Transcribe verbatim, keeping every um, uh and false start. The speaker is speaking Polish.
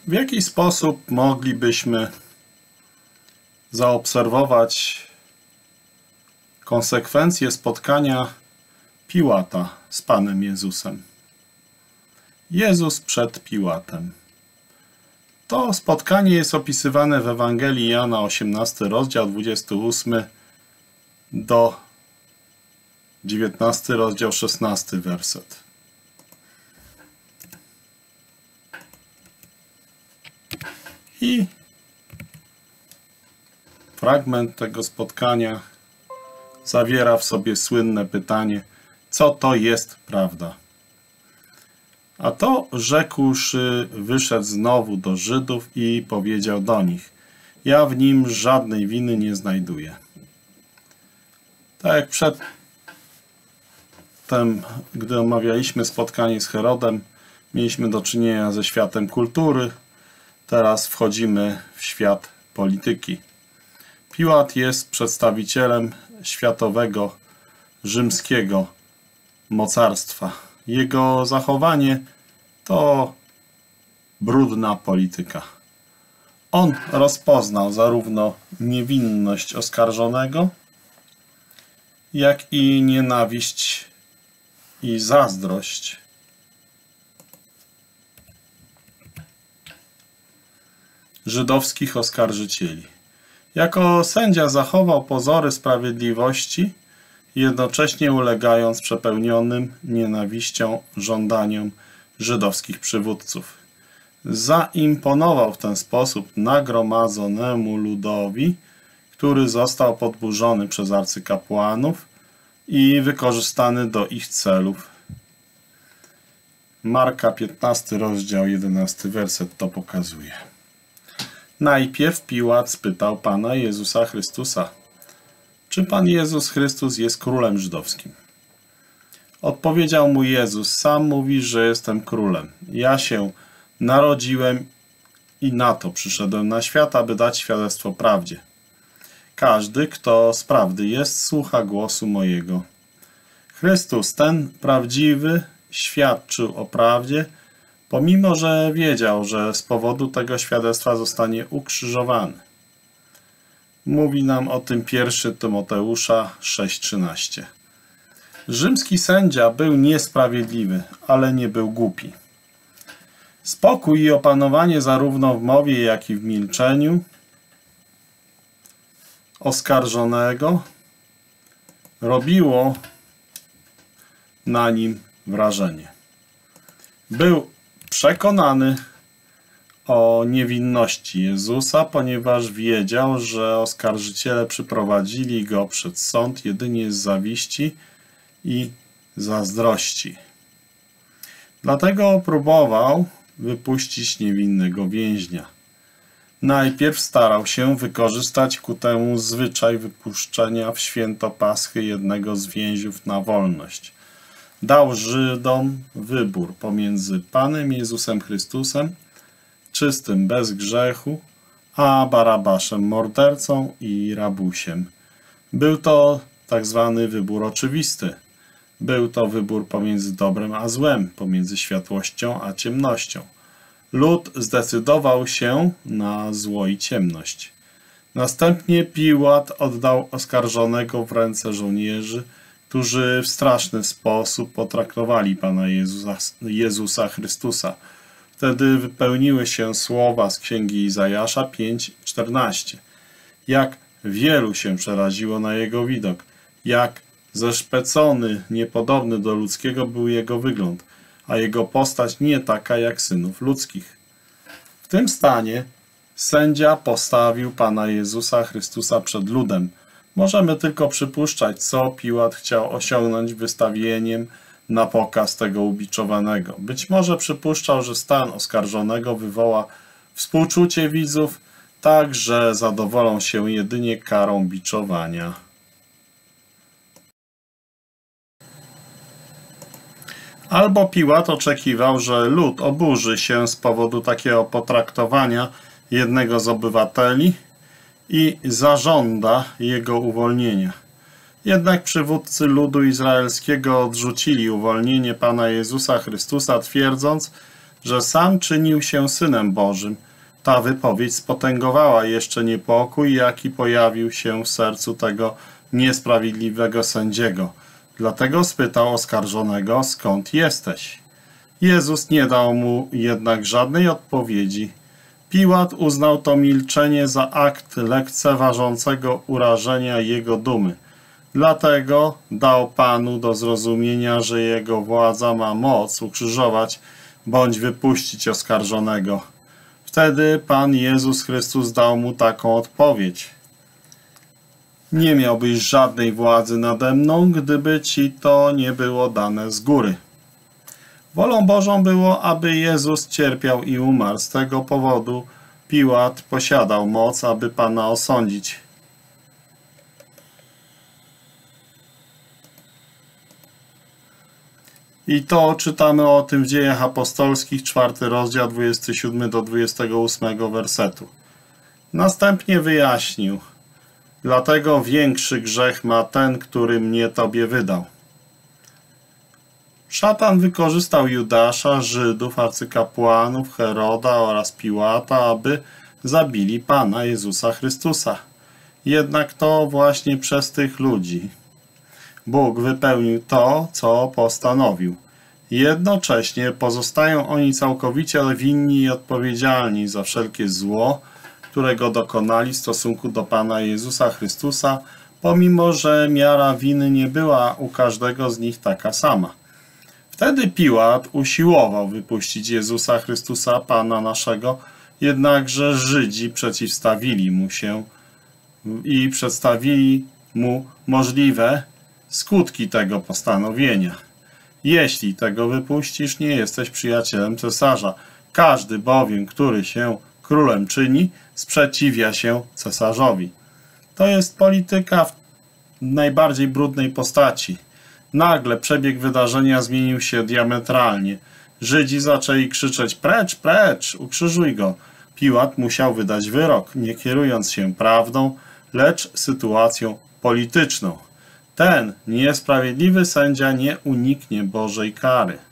W jaki sposób moglibyśmy zaobserwować konsekwencje spotkania Piłata z Panem Jezusem? Jezus przed Piłatem. To spotkanie jest opisywane w Ewangelii Jana, osiemnasty rozdział, dwudziesty ósmy do dziewiętnasty rozdział, szesnasty werset. I fragment tego spotkania zawiera w sobie słynne pytanie, co to jest prawda? A to rzekłszy, wyszedł znowu do Żydów i powiedział do nich, ja w nim żadnej winy nie znajduję. Tak jak przedtem, gdy omawialiśmy spotkanie z Herodem, mieliśmy do czynienia ze światem kultury, teraz wchodzimy w świat polityki. Piłat jest przedstawicielem światowego, rzymskiego mocarstwa. Jego zachowanie to brudna polityka. On rozpoznał zarówno niewinność oskarżonego, jak i nienawiść i zazdrość żydowskich oskarżycieli. Jako sędzia zachował pozory sprawiedliwości, jednocześnie ulegając przepełnionym nienawiścią żądaniom żydowskich przywódców. Zaimponował w ten sposób nagromadzonemu ludowi, który został podburzony przez arcykapłanów i wykorzystany do ich celów. Marka piętnasty rozdział, jedenasty werset to pokazuje. Najpierw Piłat spytał Pana Jezusa Chrystusa, czy Pan Jezus Chrystus jest królem żydowskim? Odpowiedział mu Jezus, sam mówisz, że jestem królem. Ja się narodziłem i na to przyszedłem na świat, aby dać świadectwo prawdzie. Każdy, kto z prawdy jest, słucha głosu mojego. Chrystus, ten prawdziwy, świadczył o prawdzie, pomimo że wiedział, że z powodu tego świadectwa zostanie ukrzyżowany. Mówi nam o tym pierwszy Tymoteusza sześć trzynaście. Rzymski sędzia był niesprawiedliwy, ale nie był głupi. Spokój i opanowanie zarówno w mowie, jak i w milczeniu oskarżonego robiło na nim wrażenie. Był przekonany o niewinności Jezusa, ponieważ wiedział, że oskarżyciele przyprowadzili go przed sąd jedynie z zawiści i zazdrości. Dlatego próbował wypuścić niewinnego więźnia. Najpierw starał się wykorzystać ku temu zwyczaj wypuszczenia w święto Paschy jednego z więźniów na wolność. Dał Żydom wybór pomiędzy Panem Jezusem Chrystusem, czystym bez grzechu, a Barabaszem, mordercą i rabusiem. Był to tak zwany wybór oczywisty. Był to wybór pomiędzy dobrem a złem, pomiędzy światłością a ciemnością. Lud zdecydował się na zło i ciemność. Następnie Piłat oddał oskarżonego w ręce żołnierzy, którzy w straszny sposób potraktowali Pana Jezusa, Jezusa Chrystusa. Wtedy wypełniły się słowa z księgi Izajasza pięć czternaście. Jak wielu się przeraziło na jego widok, jak zeszpecony, niepodobny do ludzkiego był jego wygląd, a jego postać nie taka jak synów ludzkich. W tym stanie sędzia postawił Pana Jezusa Chrystusa przed ludem. Możemy tylko przypuszczać, co Piłat chciał osiągnąć wystawieniem na pokaz tego ubiczowanego. Być może przypuszczał, że stan oskarżonego wywoła współczucie widzów, tak że zadowolą się jedynie karą biczowania. Albo Piłat oczekiwał, że lud oburzy się z powodu takiego potraktowania jednego z obywateli i zażąda jego uwolnienia. Jednak przywódcy ludu izraelskiego odrzucili uwolnienie Pana Jezusa Chrystusa, twierdząc, że sam czynił się Synem Bożym. Ta wypowiedź spotęgowała jeszcze niepokój, jaki pojawił się w sercu tego niesprawiedliwego sędziego. Dlatego spytał oskarżonego, skąd jesteś? Jezus nie dał mu jednak żadnej odpowiedzi. Piłat uznał to milczenie za akt lekceważącego urażenia jego dumy. Dlatego dał Panu do zrozumienia, że jego władza ma moc ukrzyżować bądź wypuścić oskarżonego. Wtedy Pan Jezus Chrystus dał mu taką odpowiedź. Nie miałbyś żadnej władzy nade mną, gdyby ci to nie było dane z góry. Wolą Bożą było, aby Jezus cierpiał i umarł. Z tego powodu Piłat posiadał moc, aby Pana osądzić. I to czytamy o tym w Dziejach Apostolskich, czwarty rozdział, dwudziesty siódmy do dwudziestego ósmego wersetu. Następnie wyjaśnił, dlatego większy grzech ma ten, który mnie Tobie wydał. Szatan wykorzystał Judasza, Żydów, arcykapłanów, Heroda oraz Piłata, aby zabili Pana Jezusa Chrystusa. Jednak to właśnie przez tych ludzi Bóg wypełnił to, co postanowił. Jednocześnie pozostają oni całkowicie winni i odpowiedzialni za wszelkie zło, którego dokonali w stosunku do Pana Jezusa Chrystusa, pomimo że miara winy nie była u każdego z nich taka sama. Wtedy Piłat usiłował wypuścić Jezusa Chrystusa, Pana naszego, jednakże Żydzi przeciwstawili mu się i przedstawili mu możliwe skutki tego postanowienia. Jeśli tego wypuścisz, nie jesteś przyjacielem cesarza. Każdy bowiem, który się królem czyni, sprzeciwia się cesarzowi. To jest polityka w najbardziej brudnej postaci. Nagle przebieg wydarzenia zmienił się diametralnie. Żydzi zaczęli krzyczeć: precz, precz, ukrzyżuj go. Piłat musiał wydać wyrok, nie kierując się prawdą, lecz sytuacją polityczną. Ten niesprawiedliwy sędzia nie uniknie Bożej kary.